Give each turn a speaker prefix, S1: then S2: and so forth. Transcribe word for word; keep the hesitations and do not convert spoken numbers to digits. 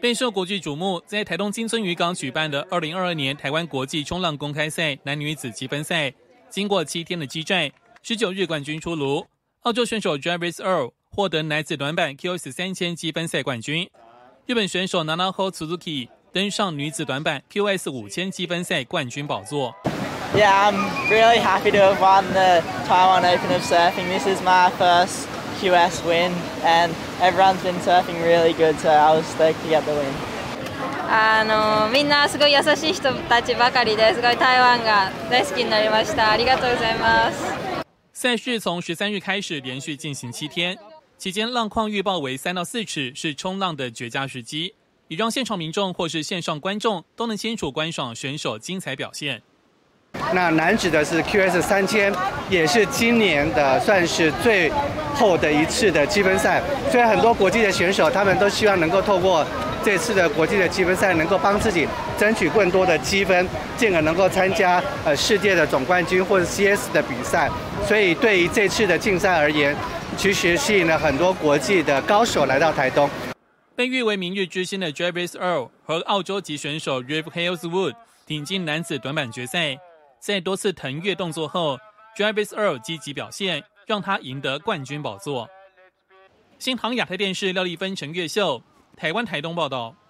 S1: 备受国际瞩目，在台东金樽渔港举办的二零二二年台湾国际冲浪公开赛男女子积分赛，经过七天的激战，十九日冠军出炉。澳洲选手 Jarvis Earl 获得男子短板 Q S 三千积分赛冠军，日本选手 Nanaho Suzuki 登上女子短板 Q S 五千积分赛冠军宝座。
S2: Yeah, I'm really happy to have won the Taiwan Open of Surfing. This is my first Q S win, and everyone's been surfing really good, so I was stoked to get the win.
S3: あのみんなすごい優しい人たちばかりですごい台湾が大好きになりました。ありがとうございます。
S1: 赛事从十三日开始连续进行七天，期间浪况预报为三到四尺，是冲浪的绝佳时机，也让现场民众或是线上观众都能清楚观赏选手精彩表现。
S4: 那男子的是 Q S 三千，也是今年的算是最后的一次的积分赛。所以很多国际的选手，他们都希望能够透过这次的国际的积分赛，能够帮自己争取更多的积分，进而能够参加呃世界的总冠军或者 C S 的比赛。所以对于这次的竞赛而言，其实吸引了很多国际的高手来到台东。
S1: 被誉为明日之星的 Jarvis Earl 和澳洲籍选手 Reeve Haleswood 挺进男子短板决赛。在多次腾跃动作后 ，Jarvis Earl 积极表现，让他赢得冠军宝座。新唐亚太电视廖丽芬、陈月秀，台湾台东报道。